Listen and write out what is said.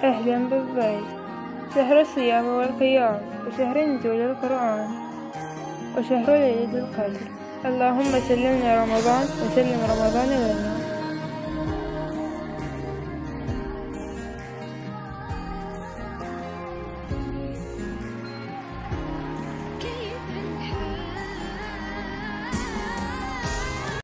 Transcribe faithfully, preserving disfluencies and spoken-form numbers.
أهلا بالضيف. شهر الصيام والقيام، وشهر نزول القرآن، وشهر ليلة القدر. اللهم سلمنا رمضان وسلم رمضان لنا.